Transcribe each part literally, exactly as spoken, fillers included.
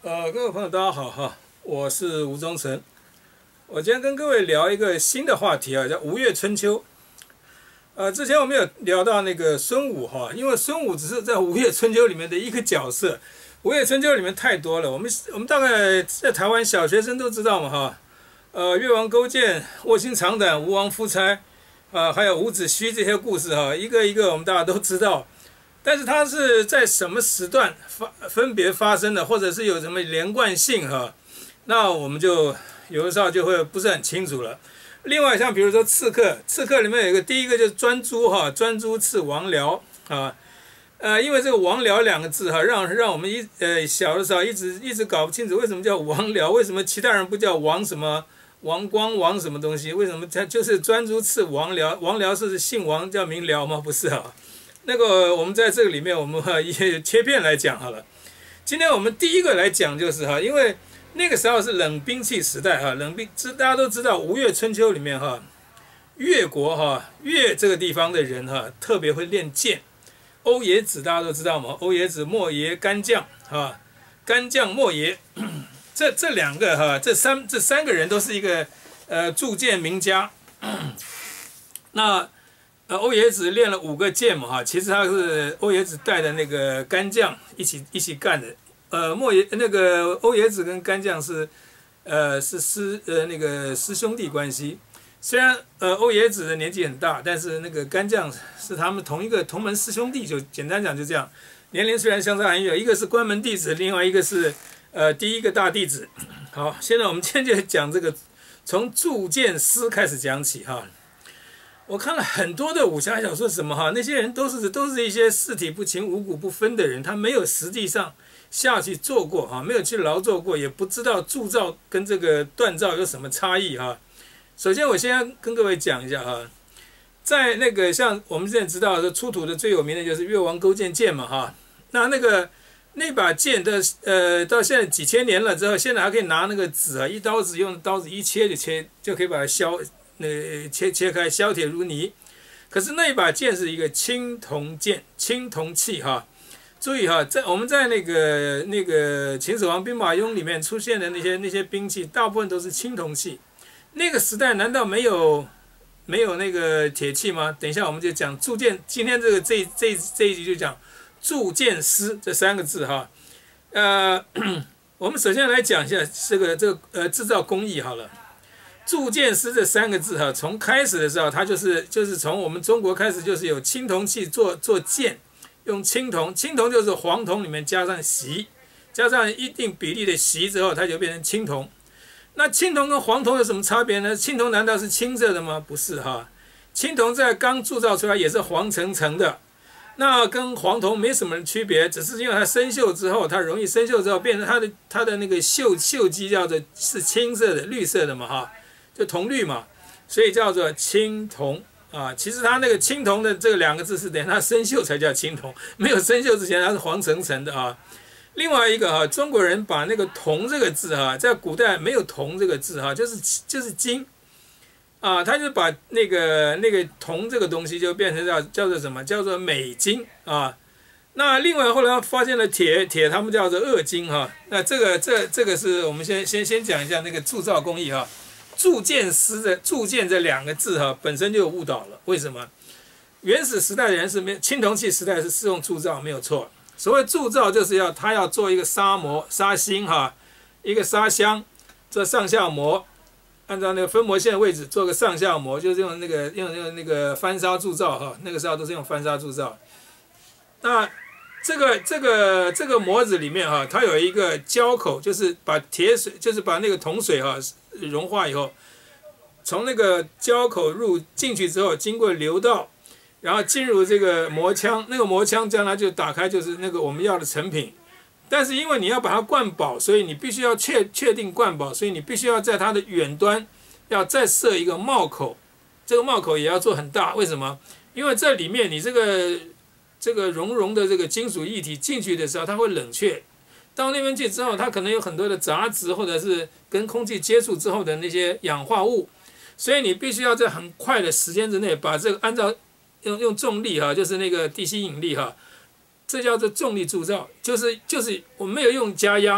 呃，各位朋友，大家好哈，我是吴忠诚。我今天跟各位聊一个新的话题啊，叫吴越春秋。呃，之前我们有聊到那个孙武哈，因为孙武只是在吴越春秋里面的一个角色，吴越春秋里面太多了，我们我们大概在台湾小学生都知道嘛哈。呃，越王勾践、卧薪尝胆、吴王夫差，啊、呃，还有伍子胥这些故事哈，一个一个我们大家都知道。但是它是在什么时段发分别发生的，或者是有什么连贯性哈？那我们就有的时候就会不是很清楚了。另外像比如说刺客，刺客里面有一个第一个就是专诸哈，专诸刺王僚啊，呃，因为这个王僚两个字哈，让让我们一呃小的时候一直一直搞不清楚为什么叫王僚，为什么其他人不叫王什么王光王什么东西？为什么他就是专诸刺王僚？王僚是姓王叫名僚吗？不是啊。那个我们在这个里面，我们哈也切片来讲好了。今天我们第一个来讲就是哈，因为那个时候是冷兵器时代哈，冷兵大家都知道，吴越春秋里面哈，越国哈越这个地方的人哈特别会练剑。欧冶子大家都知道嘛，欧冶子、莫邪、干将哈，干将、莫邪，这这两个哈，这三这三个人都是一个呃铸剑名家。那呃，欧冶子练了五个剑嘛哈，其实他是欧冶子带的那个干将一起一起干的。呃，莫邪那个欧冶子跟干将是呃是师呃那个师兄弟关系。虽然呃欧冶子的年纪很大，但是那个干将是他们同一个同门师兄弟，就简单讲就这样。年龄虽然相差很远，一个是关门弟子，另外一个是呃第一个大弟子。好，现在我们今天就讲这个从铸剑师开始讲起哈。我看了很多的武侠小说，什么哈，那些人都是都是一些四体不勤、五谷不分的人，他没有实际上下去做过哈，没有去劳作过，也不知道铸造跟这个锻造有什么差异哈。首先，我先跟各位讲一下哈，在那个像我们现在知道的出土的最有名的就是越王勾践剑嘛哈，那那个那把剑的呃到现在几千年了之后，现在还可以拿那个纸啊，一刀子用刀子一切就切就可以把它削。那个切切开，削铁如泥。可是那一把剑是一个青铜剑，青铜器哈。注意哈，在我们在那个那个秦始皇兵马俑里面出现的那些那些兵器，大部分都是青铜器。那个时代难道没有没有那个铁器吗？等一下我们就讲铸剑。今天这个这这这一集就讲铸剑师这三个字哈。呃，我们首先来讲一下这个这个呃制造工艺好了。铸剑师这三个字哈，从开始的时候，它就是就是从我们中国开始，就是有青铜器做做剑，用青铜，青铜就是黄铜里面加上锡，加上一定比例的锡之后，它就变成青铜。那青铜跟黄铜有什么差别呢？青铜难道是青色的吗？不是哈，青铜在刚铸造出来也是黄澄澄的，那跟黄铜没什么区别，只是因为它生锈之后，它容易生锈之后变成它的它的那个锈锈基叫做是青色的、绿色的嘛哈。就铜绿嘛，所以叫做青铜啊。其实它那个青铜的这个两个字是等它生锈才叫青铜，没有生锈之前它是黄澄澄的啊。另外一个哈、啊，中国人把那个铜这个字哈、啊，在古代没有铜这个字哈、啊，就是就是金啊，他就把那个那个铜这个东西就变成叫叫做什么？叫做美金啊。那另外后来发现了铁，铁他们叫做恶金哈、啊。那这个这这个是我们先先先讲一下那个铸造工艺哈、啊。铸剑师的铸剑这两个字哈，本身就有误导了。为什么？原始时代的人是没青铜器时代是适用铸造没有错。所谓铸造就是要他要做一个砂模、砂芯哈，一个砂箱，做上下模，按照那个分模线位置做个上下模，就是用那个用用那个翻砂铸造哈，那个时候都是用翻砂铸造。那这个这个这个模子里面哈，它有一个胶口，就是把铁水，就是把那个铜水哈。融化以后，从那个胶口入进去之后，经过流道，然后进入这个磨枪，那个磨枪将来就打开，就是那个我们要的成品。但是因为你要把它灌饱，所以你必须要确确定灌饱，所以你必须要在它的远端要再设一个帽口，这个帽口也要做很大。为什么？因为这里面你这个这个熔融的这个金属液体进去的时候，它会冷却。到那边去之后，它可能有很多的杂质，或者是跟空气接触之后的那些氧化物，所以你必须要在很快的时间之内把这个按照用用重力哈，就是那个地心引力哈，这叫做重力铸造，就是就是我们没有用加压，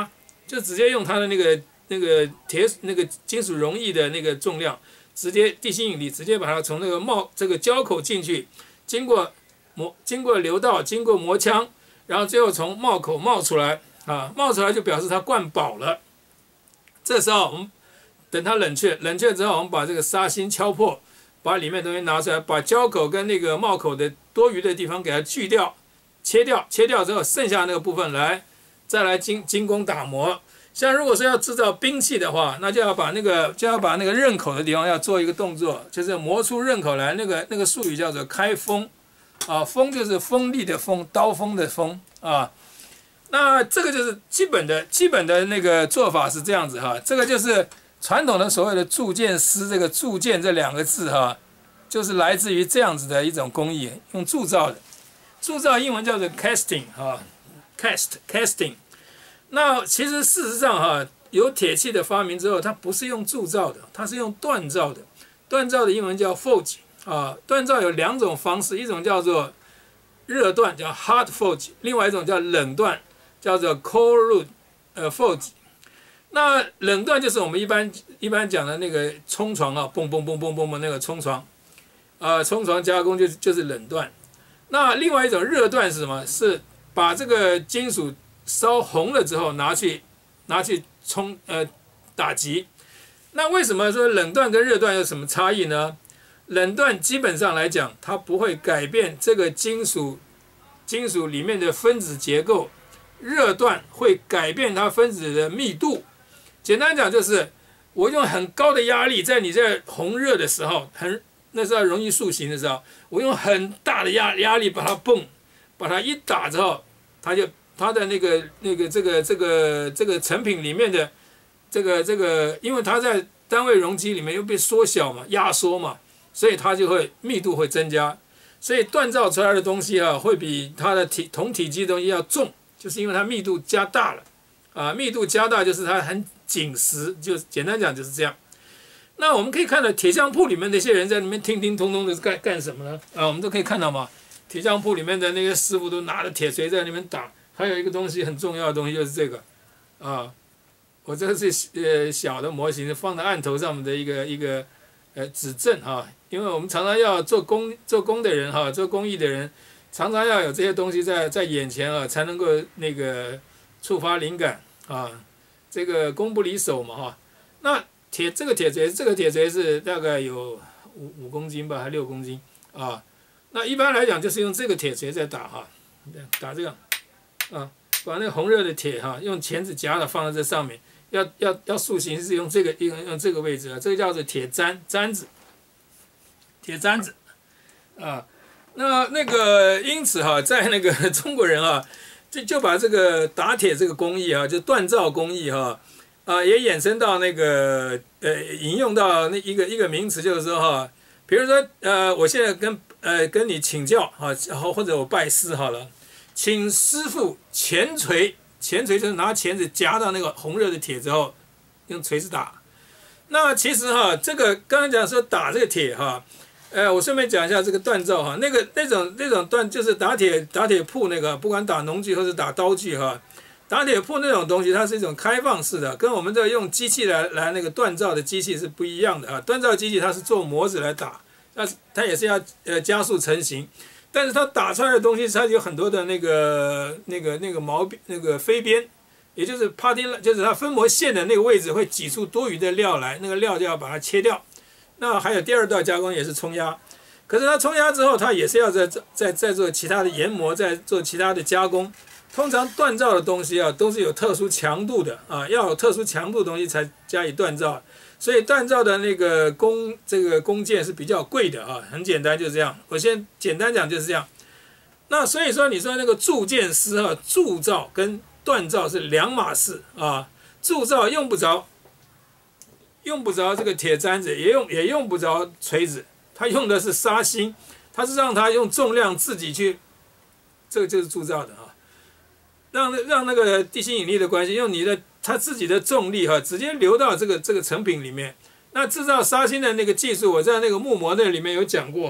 就直接用它的那个那个铁那个金属溶液的那个重量，直接地心引力直接把它从那个冒这个胶口进去，经过磨经过流道，经过磨枪，然后最后从帽口冒出来啊，冒出来就表示它灌饱了。这时候我们等它冷却，冷却之后我们把这个砂芯敲破，把里面的东西拿出来，把胶口跟那个帽口的多余的地方给它锯掉。切掉，切掉之后，剩下那个部分来，再来精精工打磨。像如果说要制造兵器的话，那就要把那个就要把那个刃口的地方要做一个动作，就是磨出刃口来。那个那个术语叫做开锋，啊，锋就是锋利的锋，刀锋的锋啊。那这个就是基本的基本的那个做法是这样子哈。这个就是传统的所谓的铸剑师，这个铸剑这两个字哈，就是来自于这样子的一种工艺，用铸造的。铸造英文叫做 casting 哈 ，cast casting。那其实事实上哈，有铁器的发明之后，它不是用铸造的，它是用锻造的。锻造的英文叫 forge 啊。锻造有两种方式，一种叫做热锻，叫 hot forge； 另外一种叫冷锻，叫做 cold 呃 forge。那冷锻就是我们一般一般讲的那个冲床啊，嘣嘣嘣嘣嘣嘣那个冲床，啊，冲床加工就就是冷锻。那另外一种热锻是什么？是把这个金属烧红了之后拿去拿去冲呃打击。那为什么说冷锻跟热锻有什么差异呢？冷锻基本上来讲，它不会改变这个金属金属里面的分子结构，热锻会改变它分子的密度。简单讲就是，我用很高的压力在你在红热的时候，很那时候容易塑形的时候，我用很大的压压力把它泵，把它一打之后，它就它的那个那个这个这个这个成品里面的这个这个，因为它在单位容积里面又被缩小嘛，压缩嘛，所以它就会密度会增加，所以锻造出来的东西啊，会比它的体同体积的东西要重，就是因为它密度加大了啊，密度加大就是它很紧实，就简单讲就是这样。那我们可以看到铁匠铺里面那些人在里面听听通通的干干什么呢？啊，我们都可以看到嘛，铁匠铺里面的那个师傅都拿着铁锤在那边打。还有一个东西很重要的东西就是这个，啊，我这个是呃小的模型放在案头上面的一个一个呃指正哈，因为我们常常要做工做工的人哈，做工艺的人常常要有这些东西在在眼前啊，才能够那个触发灵感啊，这个功不离手嘛哈。那铁这个铁锤，这个铁锤是大概有五五公斤吧，还六公斤啊。那一般来讲就是用这个铁锤在打哈，打这个啊，把那个红热的铁哈，用钳子夹的放在这上面，要要要塑形是用这个用用这个位置啊，这个叫做铁砧砧子，铁砧子啊。那那个因此哈，在那个中国人啊，就就把这个打铁这个工艺啊，就锻造工艺哈。啊，也衍生到那个呃，引用到那一个一个名词，就是说哈，比如说呃，我现在跟呃跟你请教哈，然后或者我拜师好了，请师傅钳锤，钳锤就是拿钳子夹到那个红热的铁之后，用锤子打。那其实哈，这个刚刚讲说打这个铁哈，呃，我顺便讲一下这个锻造哈，那个那种那种锻就是打铁打铁铺那个，不管打农具或者打刀具哈。打铁铺那种东西，它是一种开放式的，跟我们这用机器来来那个锻造的机器是不一样的啊。锻造机器它是做模子来打，那它也是要呃加速成型，但是它打出来的东西它有很多的那个那个那个毛那个飞边，也就是 parting， 就是它分模线的那个位置会挤出多余的料来，那个料就要把它切掉。那还有第二道加工也是冲压，可是它冲压之后，它也是要再再再做其他的研磨，再做其他的加工。通常锻造的东西啊，都是有特殊强度的啊，要有特殊强度的东西才加以锻造，所以锻造的那个工这个工件是比较贵的啊。很简单，就是这样。我先简单讲就是这样。那所以说，你说那个铸剑师啊，铸造跟锻造是两码事啊。铸造用不着用不着这个铁砧子，也用也用不着锤子，它用的是砂芯，它是让它用重量自己去，这个就是铸造的啊。让让那个地心引力的关系，用你的它自己的重力哈，直接流到这个这个成品里面。那制造砂芯的那个技术，我在那个木模那里面有讲过哈，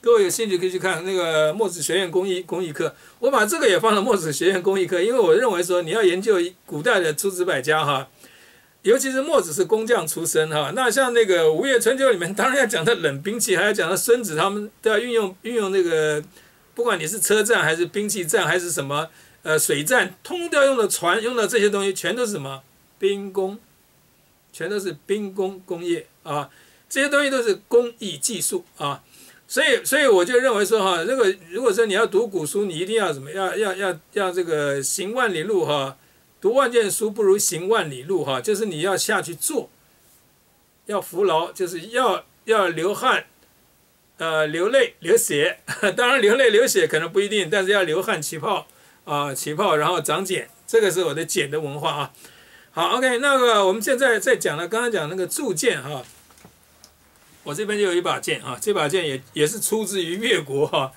各位有兴趣可以去看那个墨子学院工艺工艺课，我把这个也放到墨子学院工艺课，因为我认为说你要研究古代的诸子百家哈，尤其是墨子是工匠出身哈，那像那个《吴越春秋》里面，当然要讲到冷兵器，还要讲到孙子他们都要运用运用那个，不管你是车战还是兵器战还是什么呃水战，通通都要用的船，用的这些东西全都是什么兵工，全都是兵工工业啊，这些东西都是工艺技术啊。所以，所以我就认为说哈，这个如果说你要读古书，你一定要怎么要要要要这个行万里路哈，读万卷书不如行万里路哈，就是你要下去做，要服劳，就是要要流汗，呃，流泪流血，当然流泪流血可能不一定，但是要流汗起泡啊，起泡然后长茧，这个是我的茧的文化啊。好 ，OK， 那个我们现在在讲了，刚刚讲那个铸剑哈。我这边就有一把剑啊，这把剑也也是出自于越国哈，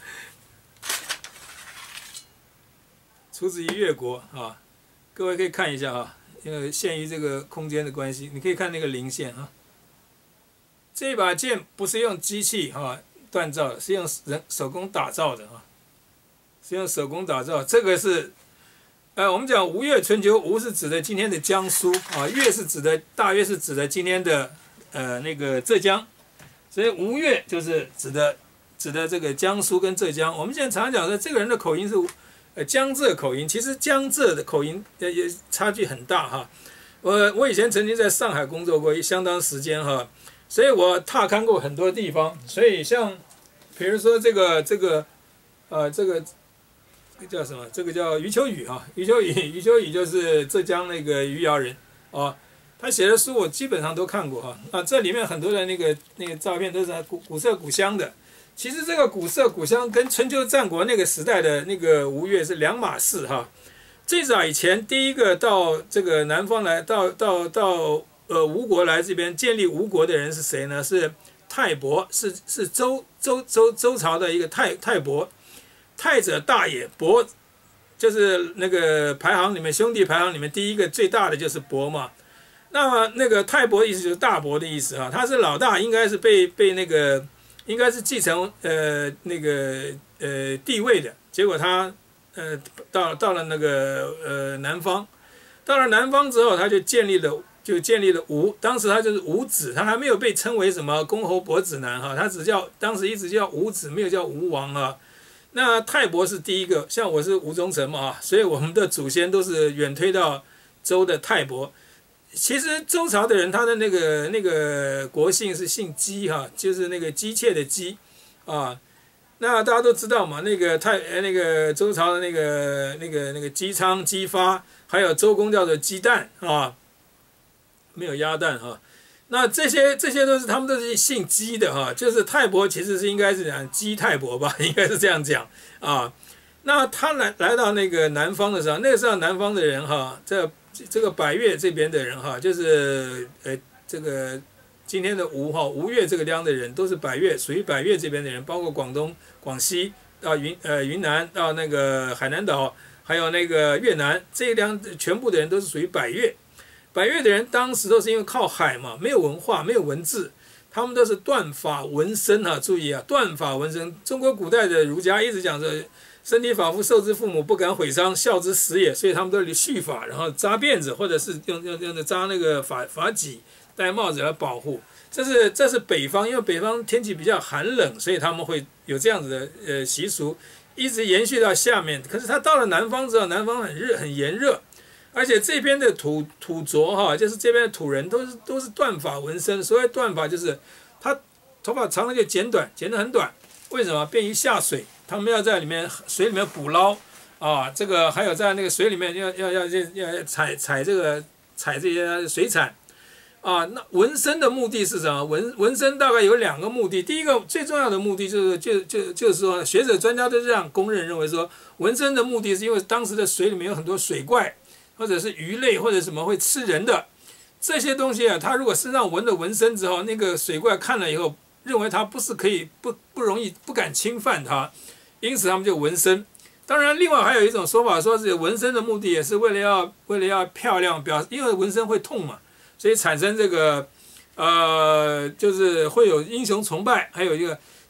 出自于越国啊，各位可以看一下啊，因为限于这个空间的关系，你可以看那个零线啊。这把剑不是用机器哈锻造的，是用人手工打造的啊，是用手工打造。这个是，呃，我们讲吴越春秋，吴是指的今天的江苏啊，越是指的大约是指的今天的呃那个浙江。所以吴越就是指的指的这个江苏跟浙江。我们现在常讲说这个人的口音是呃江浙口音，其实江浙的口音也也差距很大哈。我我以前曾经在上海工作过相当时间哈，所以我踏勘过很多地方。所以像比如说这个这个呃这个这个叫什么？这个叫余秋雨哈，余秋雨余秋雨就是浙江那个余姚人啊。他写的书我基本上都看过哈，啊，这里面很多的那个那个照片都是古古色古香的。其实这个古色古香跟春秋战国那个时代的那个吴越是两码事哈。最早以前第一个到这个南方来，到到到呃吴国来这边建立吴国的人是谁呢？是泰伯，是是周周周周朝的一个泰泰伯，泰者大也，伯就是那个排行里面兄弟排行里面第一个最大的就是伯嘛。那么那个泰伯的意思就是大伯的意思啊，他是老大，应该是被被那个应该是继承呃那个呃地位的，结果他呃到到了那个呃南方，到了南方之后，他就建立了就建立了吴，当时他就是吴子，他还没有被称为什么公侯伯子男哈，他只叫当时一直叫吴子，没有叫吴王啊。那泰伯是第一个，像我是吴忠诚嘛，所以我们的祖先都是远推到周的泰伯。其实周朝的人，他的那个那个国姓是姓姬哈，就是那个姬妾的姬啊。那大家都知道嘛，那个太那个周朝的那个那个那个姬昌、姬发，还有周公叫做姬旦啊，没有鸭蛋哈。那这些这些都是他们都是姓姬的哈，就是泰伯其实是应该是讲姬泰伯吧，应该是这样讲啊。那他来来到那个南方的时候，那个时候南方的人哈，这。这个百越这边的人哈，就是呃这个今天的吴哈吴越这个地方的人都是百越，属于百越这边的人，包括广东、广西到云呃云南到那个海南岛，还有那个越南这一地方全部的人都是属于百越。百越的人当时都是因为靠海嘛，没有文化，没有文字，他们都是断法文身哈，注意啊，断法文身。中国古代的儒家一直讲着。身体发肤受之父母，不敢毁伤，孝之始也。所以他们都蓄发，然后扎辫子，或者是用用用的扎那个发发髻，戴帽子来保护。这是这是北方，因为北方天气比较寒冷，所以他们会有这样子的呃习俗，一直延续到下面。可是他到了南方之后，南方很热很炎热，而且这边的土土着哈，就是这边的土人都是都是断发纹身。所谓断发就是他头发长了就剪短，剪得很短。为什么？便于下水。他们要在里面水里面捕捞啊，这个还有在那个水里面要要要要采采这个采这些水产啊。那纹身的目的是什么？纹纹身大概有两个目的。第一个最重要的目的就是就就就是说，学者专家都这样公认认为说，纹身的目的是因为当时的水里面有很多水怪，或者是鱼类或者什么会吃人的这些东西啊。他如果身上纹了纹身之后，那个水怪看了以后，认为他不是可以不不容易不敢侵犯他。因此他们就纹身。当然，另外还有一种说法，说是纹身的目的也是为了要为了要漂亮，表因为纹身会痛嘛，所以产生这个呃，就是会有英雄崇拜。还有一个，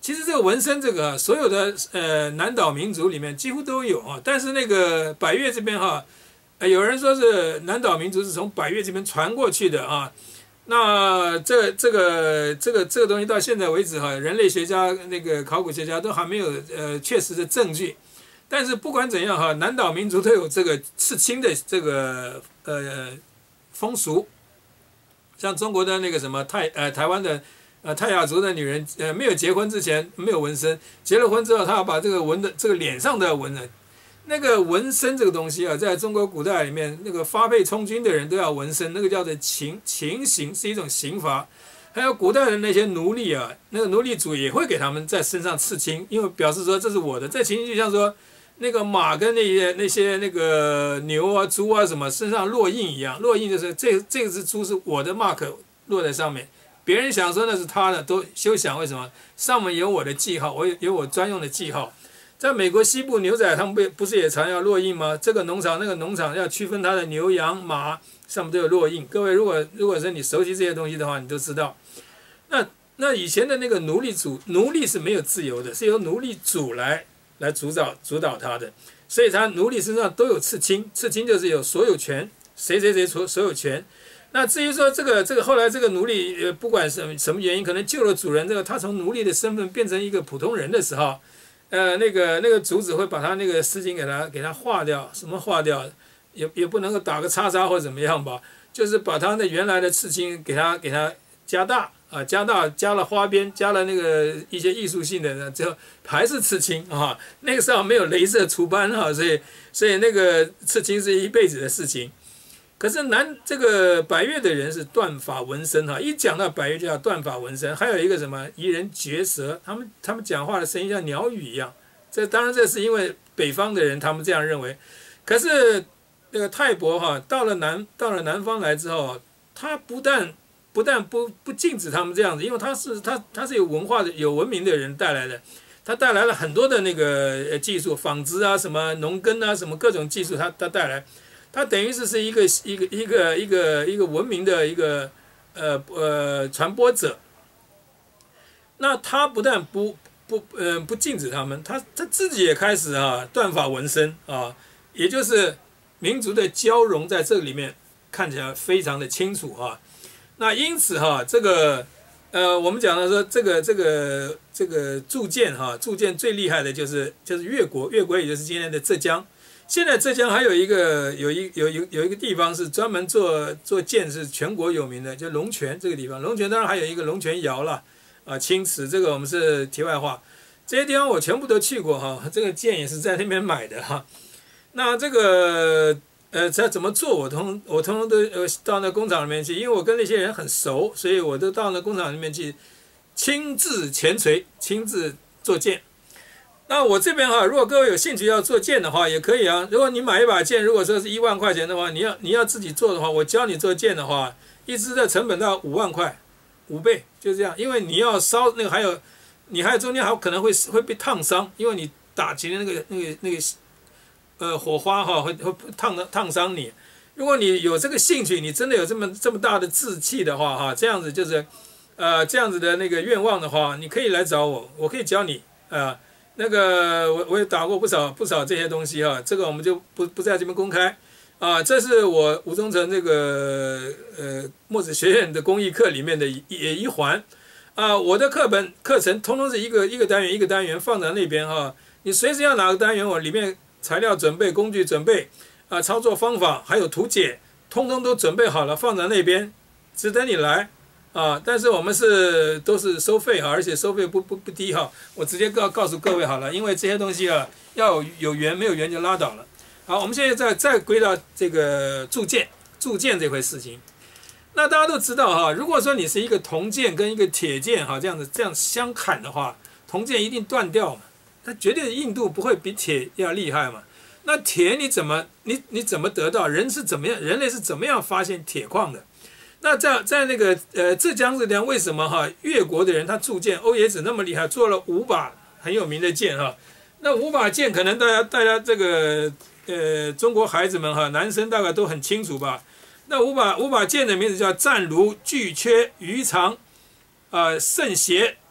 其实这个纹身这个、啊、所有的呃南岛民族里面几乎都有啊，但是那个百越这边哈、啊呃，有人说是南岛民族是从百越这边传过去的啊。那这这个这个这个东西到现在为止哈、啊，人类学家那个考古学家都还没有呃确实的证据。但是不管怎样哈、啊，南岛民族都有这个刺青的这个呃风俗，像中国的那个什么泰呃台湾的。呃，泰雅族的女人，呃，没有结婚之前没有纹身，结了婚之后，她要把这个纹的这个脸上都要纹了。那个纹身这个东西啊，在中国古代里面，那个发配充军的人都要纹身，那个叫做情情刑，是一种刑罚。还有古代的那些奴隶啊，那个奴隶主也会给他们在身上刺青，因为表示说这是我的。这情形就像说，那个马跟那些那些那个牛啊、猪啊什么身上烙印一样，烙印就是这这只猪是我的 mark 落在上面。别人想说那是他的，都休想。为什么？上面有我的记号，我有有我专用的记号。在美国西部牛仔他们不不是也常要烙印吗？这个农场那个农场要区分它的牛羊马，上面都有烙印。各位如果如果是你熟悉这些东西的话，你都知道。那那以前的那个奴隶主，奴隶是没有自由的，是由奴隶主来来主导主导他的，所以他奴隶身上都有刺青，刺青就是有所有权，谁谁谁所所有权。那至于说这个这个后来这个奴隶呃不管什么什么原因，可能救了主人，这个他从奴隶的身份变成一个普通人的时候，呃那个那个主子会把他那个丝巾给他给他划掉，什么划掉，也也不能够打个叉叉或者怎么样吧，就是把他那原来的刺青给他给他加大啊，加大加了花边，加了那个一些艺术性的呢，最后还是刺青啊。那个时候没有镭射除斑哈，所以所以那个刺青是一辈子的事情。可是南这个百越的人是断发纹身哈，一讲到百越就要断发纹身，还有一个什么夷人绝舌，他们他们讲话的声音像鸟语一样，这当然这是因为北方的人他们这样认为。可是那个泰伯哈到了南到了南方来之后，他不但不但不不禁止他们这样子，因为他是他他是有文化的有文明的人带来的，他带来了很多的那个技术，纺织啊什么农耕啊什么各种技术他他带来。它等于是是一个一个一个一个一个文明的一个呃呃传播者。那他不但不不呃不禁止他们，他他自己也开始啊断发纹身啊，也就是民族的交融在这里面看起来非常的清楚啊。那因此哈、啊，这个呃我们讲的说这个这个这个铸剑哈，铸剑最厉害的就是就是越国，越国也就是今天的浙江。现在浙江还有一个有一有有有一个地方是专门做做剑，是全国有名的，就龙泉这个地方。龙泉当然还有一个龙泉窑了，啊，青瓷这个我们是题外话。这些地方我全部都去过哈，这个剑也是在那边买的哈。那这个呃，在怎么做我通我通通都呃到那工厂里面去，因为我跟那些人很熟，所以我都到那工厂里面去亲自钳锤，亲自做剑。那我这边哈，如果各位有兴趣要做剑的话，也可以啊。如果你买一把剑，如果说是一万块钱的话，你要你要自己做的话，我教你做剑的话，一支的成本到五万块，五倍就这样。因为你要烧那个，还有你还有中间还可能会会被烫伤，因为你打击的那个那个那个呃火花哈，会会烫的烫伤你。如果你有这个兴趣，你真的有这么这么大的志气的话哈，这样子就是呃这样子的那个愿望的话，你可以来找我，我可以教你啊。呃那个我我也打过不少不少这些东西哈，这个我们就不不在这边公开啊。这是我吴宗成这个呃墨子学院的公益课里面的一一一环啊。我的课本课程通通是一个一个单元一个单元放在那边哈，你随时要哪个单元，我里面材料准备、工具准备啊、操作方法还有图解，通通都准备好了放在那边，只等你来。啊，但是我们是都是收费哈，而且收费不不不低哈。我直接告告诉各位好了，因为这些东西啊，要有有缘没有缘就拉倒了。好，我们现在再再归到这个铸剑，铸剑这回事情。那大家都知道哈，如果说你是一个铜剑跟一个铁剑哈，这样子这样相砍的话，铜剑一定断掉嘛，它绝对硬度不会比铁要厉害嘛。那铁你怎么你你怎么得到？人是怎么样？人类是怎么样发现铁矿的？那在在那个呃浙江这边，为什么哈越国的人他铸剑，欧冶子那么厉害，做了五把很有名的剑哈？那五把剑可能大家大家这个呃中国孩子们哈，男生大概都很清楚吧？那五把五把剑的名字叫湛卢、巨阙、鱼肠、啊、圣邪、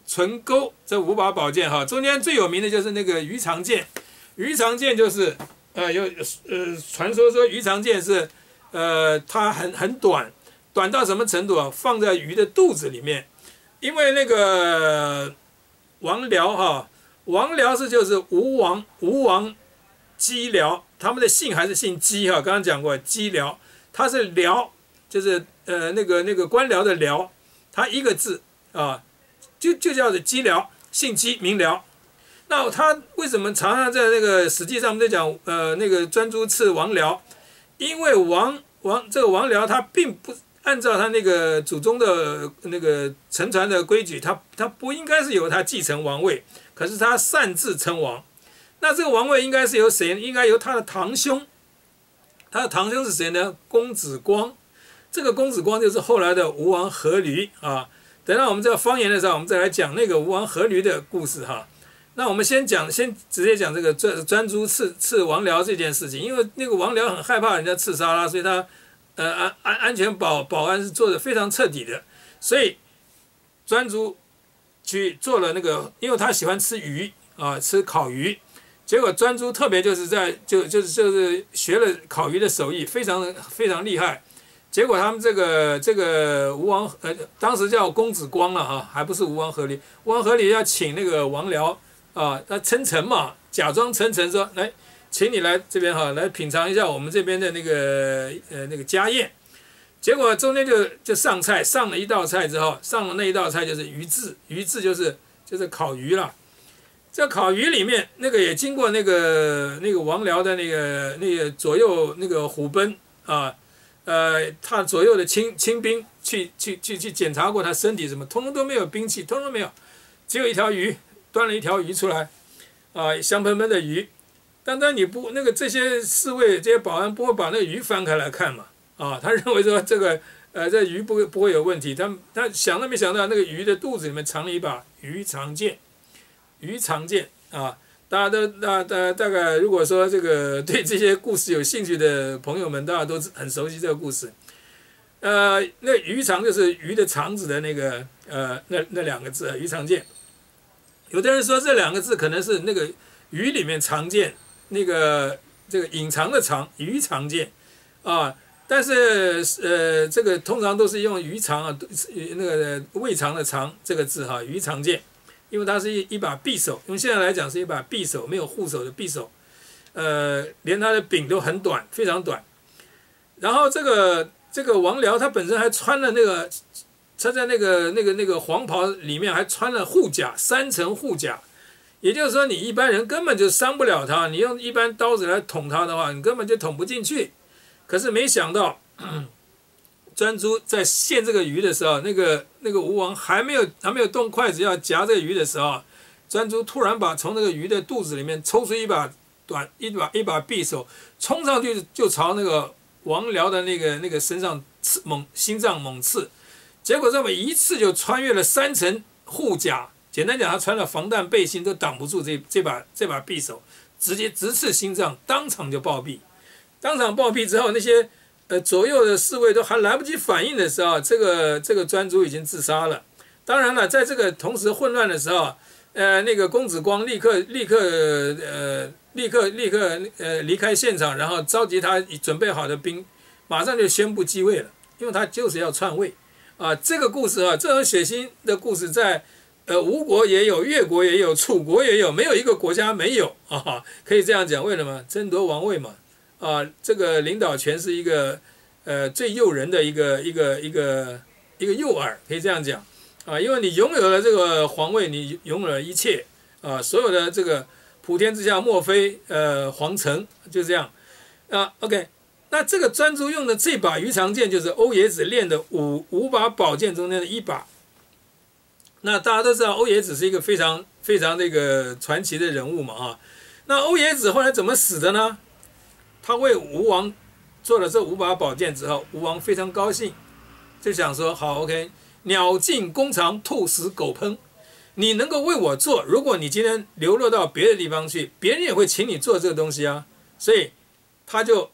纯钩这五把宝剑哈，中间最有名的就是那个鱼肠剑。鱼肠剑就是呃有呃传说说鱼肠剑是呃它很很短，短到什么程度啊？放在鱼的肚子里面，因为那个王僚哈，王僚是就是吴王吴王姬僚，他们的姓还是姓姬哈，刚刚讲过姬僚，他是僚，就是呃那个那个官僚的僚，他一个字啊。就就叫做姬僚，姓姬名僚。那他为什么常常在那个史记上面在讲呃那个专诸刺王僚？因为王王这个王僚他并不按照他那个祖宗的那个承传的规矩，他他不应该是由他继承王位，可是他擅自称王。那这个王位应该是由谁呢？应该由他的堂兄。他的堂兄是谁呢？公子光。这个公子光就是后来的吴王阖闾啊。等到我们这个方言的时候，我们再来讲那个吴王阖闾的故事哈。那我们先讲，先直接讲这个专专诸刺刺王僚这件事情，因为那个王僚很害怕人家刺杀他，所以他呃安安安全保保安是做的非常彻底的，所以专诸去做了那个，因为他喜欢吃鱼啊，吃烤鱼，结果专诸特别就是在就就是就是学了烤鱼的手艺，非常非常厉害。结果他们这个这个吴王呃，当时叫公子光了哈，还不是吴王阖闾。吴王阖闾要请那个王僚啊，他称臣嘛，假装称臣说来，请你来这边哈，来品尝一下我们这边的那个呃那个家宴。结果中间就就上菜，上了一道菜之后，上了那一道菜就是鱼翅，鱼翅就是就是烤鱼了。这烤鱼里面那个也经过那个那个王僚的那个那个左右那个虎贲啊。呃，他左右的亲亲兵去去去去检查过他身体什么，通通都没有兵器，通通没有，只有一条鱼，端了一条鱼出来，啊、呃，香喷喷的鱼。但但你不那个这些侍卫这些保安不会把那个鱼翻开来看嘛？啊，他认为说这个呃这鱼不会不会有问题，他他想都没想到那个鱼的肚子里面藏了一把鱼肠剑，鱼肠剑啊。大家都大大大概，如果说这个对这些故事有兴趣的朋友们，大家都很熟悉这个故事。呃，那鱼肠就是鱼的肠子的那个呃那那两个字，鱼肠剑。有的人说这两个字可能是那个鱼里面常见，那个这个隐藏的藏，鱼肠剑啊。但是呃，这个通常都是用鱼肠啊，那个胃肠的肠这个字哈，鱼肠剑。因为它是一一把匕首，用现在来讲是一把匕首，没有护手的匕首，呃，连它的柄都很短，非常短。然后这个这个王僚他本身还穿了那个，他在那个那个那个黄袍里面还穿了护甲，三层护甲，也就是说你一般人根本就伤不了他，你用一般刀子来捅他的话，你根本就捅不进去。可是没想到。专诸在献这个鱼的时候，那个那个吴王还没有还没有动筷子要夹这个鱼的时候，专诸突然把从那个鱼的肚子里面抽出一把短一把一把匕首，冲上去就朝那个王僚的那个那个身上刺猛心脏猛刺，结果这么一刺就穿越了三层护甲，简单讲，他穿了防弹背心都挡不住这这把这把匕首，直接直刺心脏，当场就暴毙。当场暴毙之后，那些呃，左右的侍卫都还来不及反应的时候，这个这个专诸已经自杀了。当然了，在这个同时混乱的时候，呃，那个公子光立刻立刻呃立刻立刻呃离开现场，然后召集他准备好的兵，马上就宣布继位了，因为他就是要篡位啊。这个故事啊，这种血腥的故事在呃吴国也有，越国也有，楚国也有，没有一个国家没有啊。可以这样讲，为什么？争夺王位嘛。啊，这个领导权是一个呃最诱人的一个一个一个一个诱饵，可以这样讲啊，因为你拥有了这个皇位，你拥有了一切啊，所有的这个普天之下莫非呃皇城，就这样啊。OK， 那这个专诸用的这把鱼肠剑就是欧冶子练的五五把宝剑中间的一把。那大家都知道欧冶子是一个非常非常那个传奇的人物嘛啊。那欧冶子后来怎么死的呢？他为吴王做了这五把宝剑之后，吴王非常高兴，就想说：好 ，OK， 鸟尽弓藏，兔死狗烹。你能够为我做，如果你今天流落到别的地方去，别人也会请你做这个东西啊。所以他就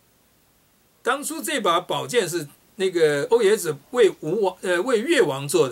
当初这把宝剑是那个欧冶子为吴王呃为越王做的，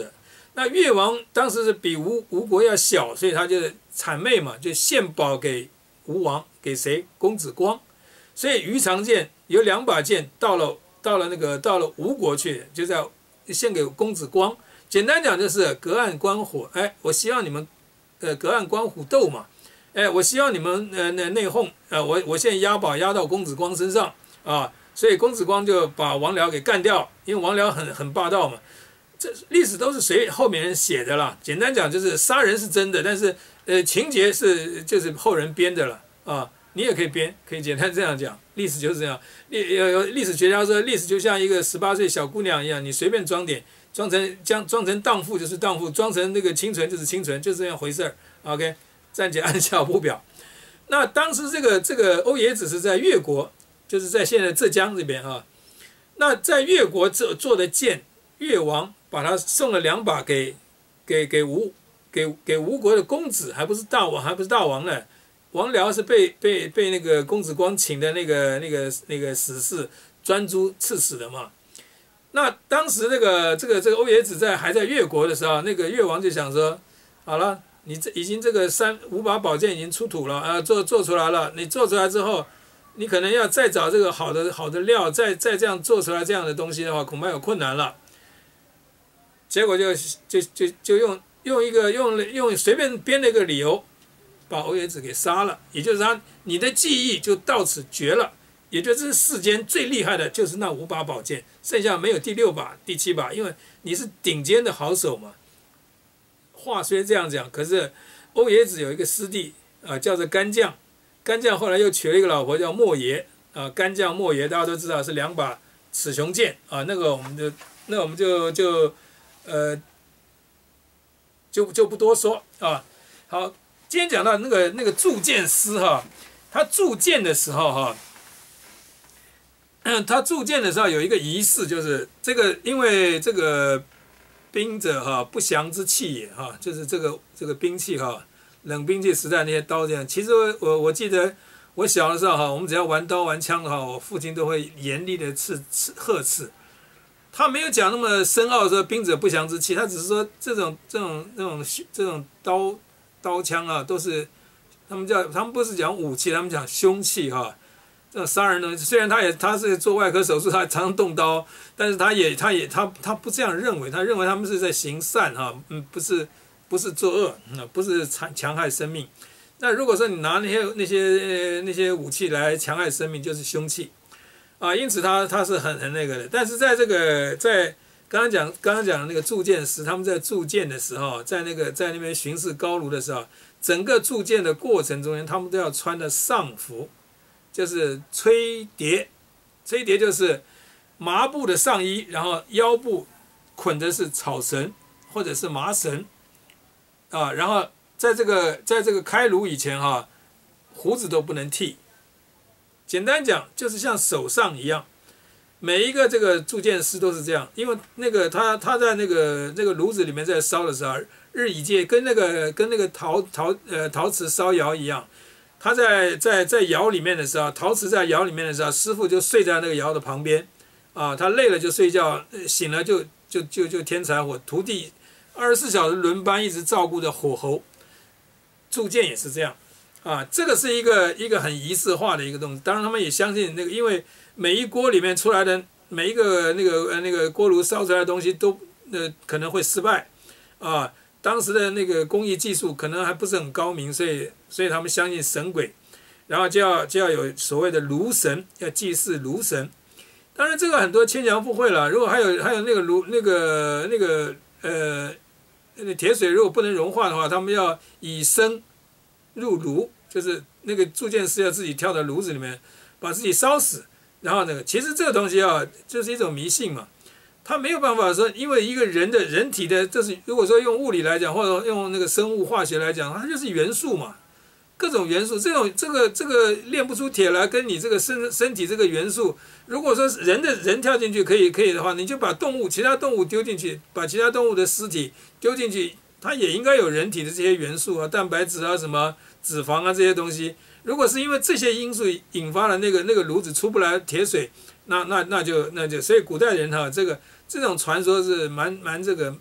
那越王当时是比吴吴国要小，所以他就谄媚嘛，就献宝给吴王，给谁？公子光。所以鱼肠剑有两把剑到了到了那个到了吴国去，就在献给公子光。简单讲就是隔岸观火，哎，我希望你们呃隔岸观虎斗嘛，哎，我希望你们呃内内讧，呃我我现在押宝押到公子光身上啊，所以公子光就把王僚给干掉，因为王僚很很霸道嘛。这历史都是随后面人写的啦，简单讲就是杀人是真的，但是呃情节是就是后人编的了啊。你也可以编，可以简单这样讲，历史就是这样。历有历史学家说，历史就像一个十八岁小姑娘一样，你随便装点，装成将装成荡妇就是荡妇，装成那个清纯就是清纯，就这样回事儿。OK， 暂且按下不表。那当时这个这个欧冶子是在越国，就是在现在浙江这边啊。那在越国做做的剑，越王把他送了两把给给给吴给给吴国的公子，还不是大王，还不是大王呢。王僚是被被被那个公子光请的那个那个那个死士专诸刺死的嘛。那当时这个这个这个欧冶子在还在越国的时候，那个越王就想说，好了，你这已经这个三五把宝剑已经出土了啊，做做出来了。你做出来之后，你可能要再找这个好的好的料，再再这样做出来这样的东西的话，恐怕有困难了。结果就就就就用用一个用用随便编了一个理由。把欧冶子给杀了，也就是他，你的技艺就到此绝了。也就是世间最厉害的就是那五把宝剑，剩下没有第六把、第七把，因为你是顶尖的好手嘛。话虽这样讲，可是欧冶子有一个师弟啊、呃，叫做干将，干将后来又娶了一个老婆叫莫邪啊、呃，干将莫邪大家都知道是两把雌雄剑啊，那个我们就那我们就就呃就就不多说啊。好。今天讲到那个那个铸剑师哈，他铸剑的时候哈，嗯，他铸剑的时候有一个仪式，就是这个，因为这个兵者哈不祥之器也哈，就是这个这个兵器哈，冷兵器时代那些刀剑，其实我我我记得我小的时候哈，我们只要玩刀玩枪的话，我父亲都会严厉的斥斥呵斥，他没有讲那么深奥说兵者不祥之器，他只是说这种这种这种这种刀。刀枪啊，都是他们叫他们不是讲武器，他们讲凶器哈。这种杀人的，虽然他也他是做外科手术，他常常动刀，但是他也他也他他不这样认为，他认为他们是在行善哈，嗯，不是不是作恶，不是强强害生命。那如果说你拿那些那些那些武器来强害生命，就是凶器啊。因此他他是很很那个的。但是在这个在刚刚讲，刚刚讲的那个铸剑师，他们在铸剑的时候，在那个在那边巡视高炉的时候，整个铸剑的过程中间，他们都要穿的上服，就是吹蝶，吹蝶就是麻布的上衣，然后腰部捆的是草绳或者是麻绳，啊，然后在这个在这个开炉以前哈，胡子都不能剃。简单讲，就是像手上一样。每一个这个铸剑师都是这样，因为那个他他在那个那个炉子里面在烧的时候，日以继跟那个跟那个陶陶呃陶瓷烧窑一样，他在在在窑里面的时候，陶瓷在窑里面的时候，师傅就睡在那个窑的旁边，啊，他累了就睡觉，醒了就就就就添柴火，徒弟二十四小时轮班，一直照顾着火候。铸剑也是这样，啊，这个是一个一个很仪式化的一个东西。当然他们也相信那个，因为每一锅里面出来的每一个那个呃那个锅炉烧出来的东西都呃可能会失败啊，当时的那个工艺技术可能还不是很高明，所以所以他们相信神鬼，然后就要就要有所谓的炉神，要祭祀炉神。当然这个很多牵强附会了。如果还有还有那个炉那个那个呃那个铁水如果不能融化的话，他们要以生入炉，就是那个铸剑师要自己跳到炉子里面把自己烧死。然后那个，其实这个东西啊，就是一种迷信嘛。他没有办法说，因为一个人的人体的，这是如果说用物理来讲，或者用那个生物化学来讲，它就是元素嘛，各种元素。这种这个这个炼不出铁来，跟你这个身身体这个元素，如果说人的人跳进去可以可以的话，你就把动物其他动物丢进去，把其他动物的尸体丢进去，它也应该有人体的这些元素啊，蛋白质啊，什么脂肪啊这些东西。如果是因为这些因素引发了那个那个炉子出不来铁水，那那那就那就，所以古代人哈、啊，这个这种传说是蛮蛮这个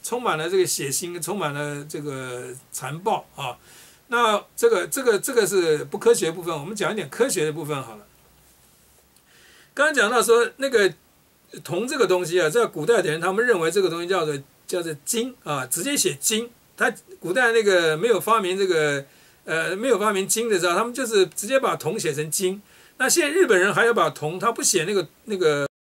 充满了这个血腥，充满了这个残暴啊。那这个这个这个是不科学的部分，我们讲一点科学的部分好了。刚刚讲到说那个铜这个东西啊，在古代的人他们认为这个东西叫做叫做金啊，直接写金。他古代那个没有发明这个呃没有发明金的时候，他们就是直接把铜写成金。那现在日本人还要把铜，他不写那个那个。